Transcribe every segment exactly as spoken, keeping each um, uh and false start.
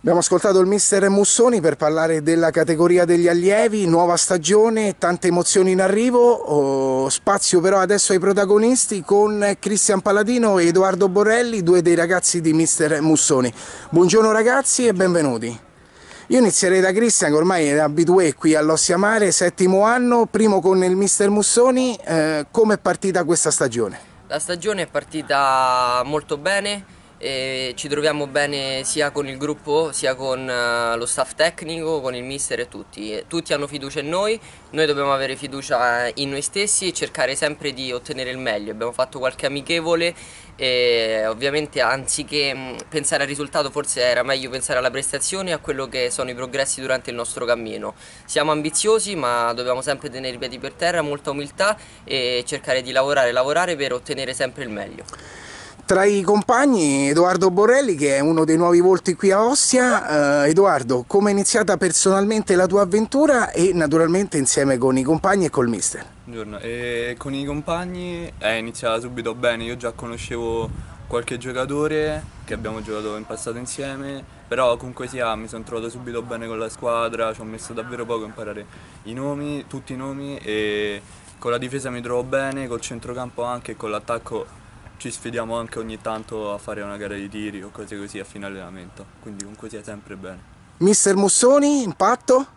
Abbiamo ascoltato il mister Mussoni per parlare della categoria degli allievi, nuova stagione, tante emozioni in arrivo, oh, spazio però adesso ai protagonisti con Cristian Paladino e Edoardo Borrelli, due dei ragazzi di mister Mussoni. Buongiorno ragazzi e benvenuti. Io inizierei da Cristian, che ormai è abitué qui all'Ossia Mare, settimo anno, primo con il mister Mussoni. Eh, come è partita questa stagione? La stagione è partita molto bene. E ci troviamo bene sia con il gruppo sia con uh, lo staff tecnico, con il mister e tutti. Tutti hanno fiducia in noi, noi dobbiamo avere fiducia in noi stessi e cercare sempre di ottenere il meglio. Abbiamo fatto qualche amichevole e ovviamente anziché mh, pensare al risultato forse era meglio pensare alla prestazione e a quello che sono i progressi durante il nostro cammino. Siamo ambiziosi ma dobbiamo sempre tenere i piedi per terra, molta umiltà e cercare di lavorare, lavorare per ottenere sempre il meglio. Tra i compagni Edoardo Borrelli, che è uno dei nuovi volti qui a Ostia. Eh, Edoardo, come è iniziata personalmente la tua avventura e naturalmente insieme con i compagni e col mister? Buongiorno, e con i compagni è iniziata subito bene, io già conoscevo qualche giocatore che abbiamo giocato in passato insieme, però comunque sia mi sono trovato subito bene con la squadra, ci ho messo davvero poco a imparare i nomi, tutti i nomi, e con la difesa mi trovo bene, col centrocampo anche e con l'attacco ci sfidiamo anche ogni tanto a fare una gara di tiri o cose così a fine allenamento, quindi comunque sia sempre bene. Mister Mussoni, impatto?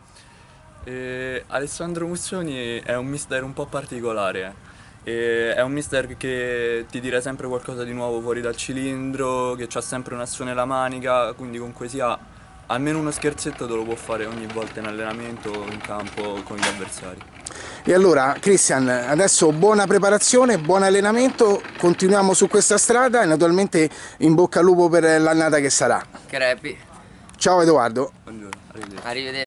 E Alessandro Mussoni è un mister un po' particolare, eh. È un mister che ti dirà sempre qualcosa di nuovo fuori dal cilindro, che ha sempre un asso nella manica, quindi comunque sia almeno uno scherzetto te lo può fare ogni volta in allenamento o in campo con gli avversari. E allora Cristian, adesso buona preparazione, buon allenamento, continuiamo su questa strada e naturalmente in bocca al lupo per l'annata che sarà. Crepi. Ciao Edoardo. Buongiorno, arrivederci. Arrivederci.